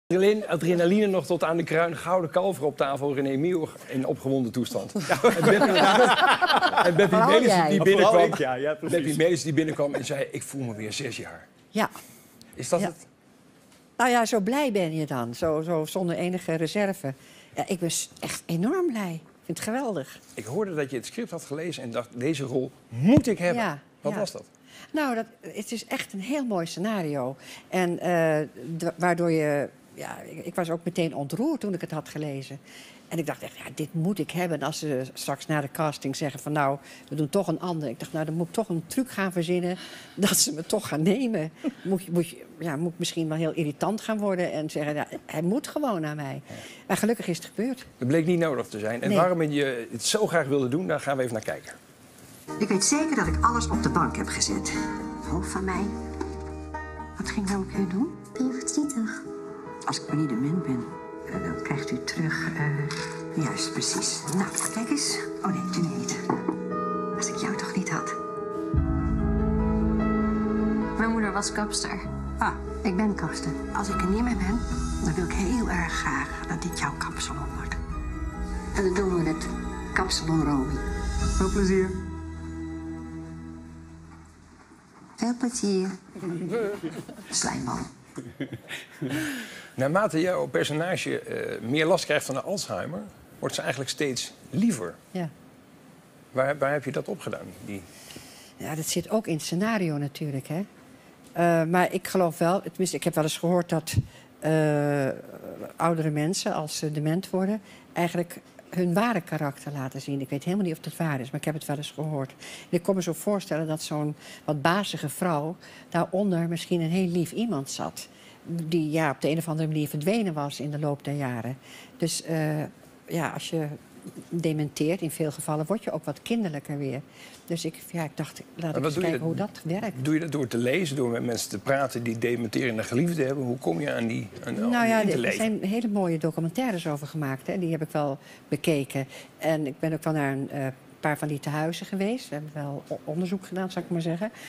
Adrenaline nog tot aan de kruin. Gouden kalver op tafel. René Mier in opgewonden toestand. Ja. En Beppie Melis die binnenkwam en zei... ik voel me weer 6 jaar. Ja. Is dat het? Nou ja, zo blij ben je dan. Zo zonder enige reserve. Ja, ik ben echt enorm blij. Ik vind het geweldig. Ik hoorde dat je het script had gelezen en dacht... deze rol moet ik hebben. Ja, Wat was dat? Nou, het is echt een heel mooi scenario. En waardoor je... Ja, ik was ook meteen ontroerd toen ik het had gelezen. En ik dacht echt, ja, dit moet ik hebben. En als ze straks na de casting zeggen van nou, we doen toch een ander. Ik dacht, nou, dan moet ik toch een truc gaan verzinnen dat ze me toch gaan nemen. Moet ik misschien wel heel irritant gaan worden en zeggen, ja, hij moet gewoon naar mij. Maar gelukkig is het gebeurd. Het bleek niet nodig te zijn. En waarom je het zo graag wilde doen, daar gaan we even naar kijken. Ik weet zeker dat ik alles op de bank heb gezet. Hoofd van mij. Wat ging ik nou een keer doen? Ben je verdrietig? Als ik maar niet dement ben, dan krijgt u terug... juist, precies. Nou, kijk eens. Oh nee, tu niet. Als ik jou toch niet had. Mijn moeder was kapster. Ah, ik ben kapster. Als ik er niet meer ben, dan wil ik heel erg graag dat dit jouw kapsalon wordt. En dan doen we het kapsalon Romy. Veel plezier. Veel plezier. Slijmbal. Naarmate jouw personage meer last krijgt van de Alzheimer... wordt ze eigenlijk steeds liever. Ja. Waar heb je dat opgedaan? Ja, dat zit ook in het scenario natuurlijk, hè. Maar ik geloof wel, tenminste, ik heb wel eens gehoord dat oudere mensen, als ze dement worden, eigenlijk hun ware karakter laten zien. Ik weet helemaal niet of dat waar is, maar ik heb het wel eens gehoord. En ik kon me zo voorstellen dat zo'n wat bazige vrouw daaronder misschien een heel lief iemand zat. Die ja, op de een of andere manier verdwenen was in de loop der jaren. Dus ja, als je dementeert, in veel gevallen, word je ook wat kinderlijker weer. Dus ik dacht, laat ik eens kijken hoe dat werkt. Doe je dat door te lezen, door met mensen te praten die dementerende geliefden hebben? Hoe kom je aan die Nou ja, er zijn hele mooie documentaires over gemaakt. Hè. Die heb ik wel bekeken. En ik ben ook wel naar een paar van die tehuizen geweest. We hebben wel onderzoek gedaan, zou ik maar zeggen.